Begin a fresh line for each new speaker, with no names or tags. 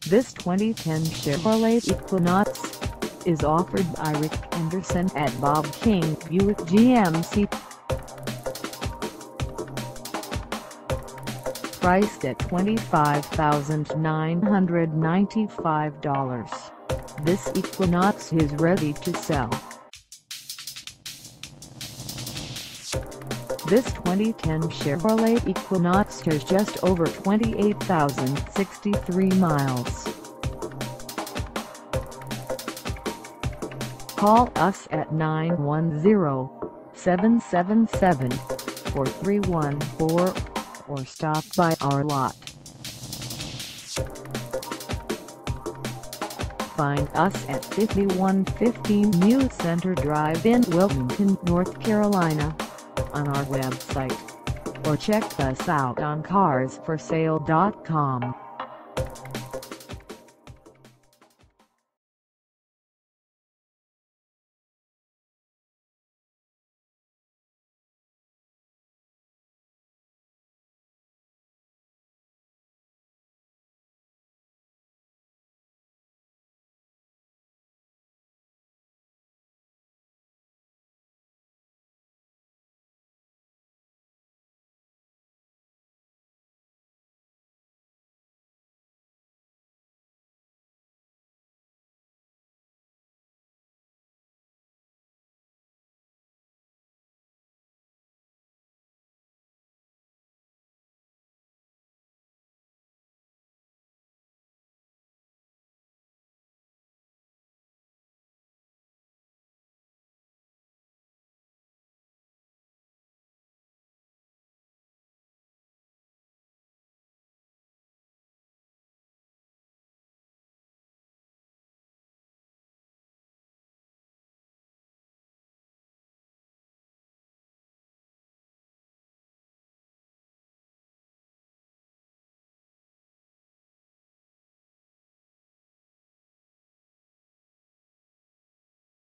This 2010 Chevrolet Equinox is offered by Rick Anderson at Bob King Buick GMC. Priced at $25,995, this Equinox is ready to sell. This 2010 Chevrolet Equinox has just over 28,063 miles. Call us at 910-777-4314 or stop by our lot. Find us at 5115 New Center Drive in Wilmington, North Carolina, on our website, or check us out on carsforsale.com.